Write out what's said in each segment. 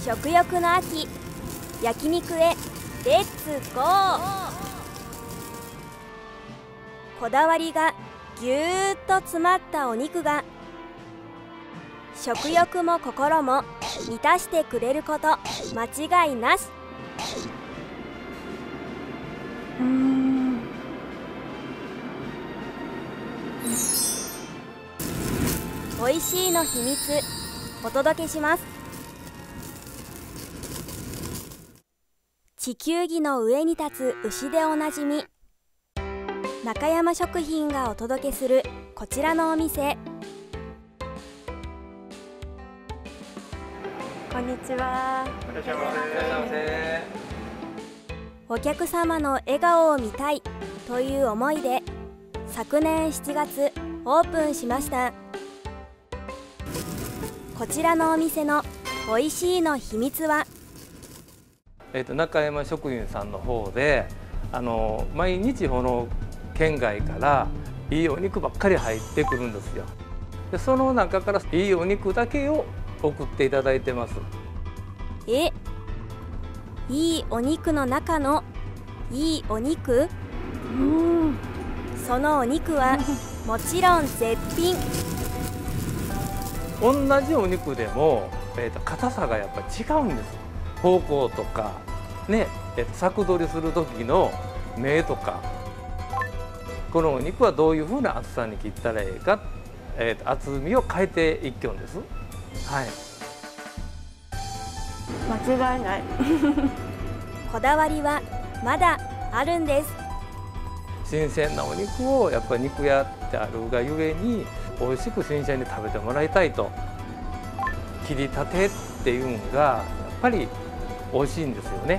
食欲の秋、焼肉へレッツゴー。こだわりがぎゅーっと詰まったお肉が食欲も心も満たしてくれること間違いなし。おいしいの秘密お届けします。地球儀の上に立つ牛でおなじみ、中山食品がお届けするこちらのお店。こんにちは。 いらっしゃいませ。いらっしゃいませ。 お客様の笑顔を見たいという思いで昨年7月オープンしました。こちらのお店のおいしいの秘密は、 中山食品さんの方で毎日この県外からいいお肉ばっかり入ってくるんですよ。でその中からいいお肉だけを送っていただいてます。 いいお肉の中のいいお肉？そのお肉はもちろん絶品。 同じお肉でも、硬さがやっぱり違うんです。方向とかね、柵取りする時の目とか、このお肉はどういうふうな厚さに切ったらいいか、厚みを変えていきょんです。はい。 間違いない。 こだわりはまだあるんです。 新鮮なお肉をやっぱり肉屋ってあるがゆえに美味しく新鮮に食べてもらいたいと、切りたてっていうのがやっぱり美味しいんですよね。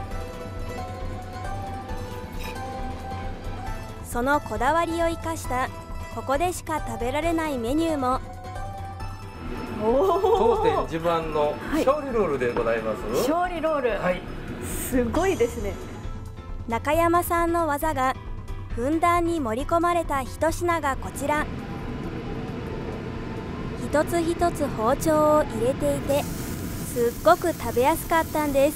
そのこだわりを生かしたここでしか食べられないメニューも。 当店自慢の勝利ロールでございます。 勝利ロール、はい、すごいですね。 中山さんの技がふんだんに盛り込まれた一品がこちら。一つ一つ包丁を入れていてすっごく食べやすかったんです。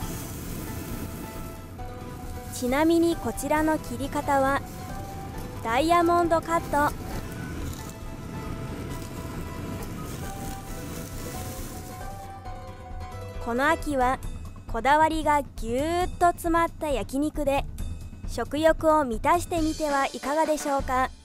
ちなみにこちらの切り方はダイヤモンドカット。この秋はこだわりがぎゅーっと詰まった焼肉で食欲を満たしてみてはいかがでしょうか。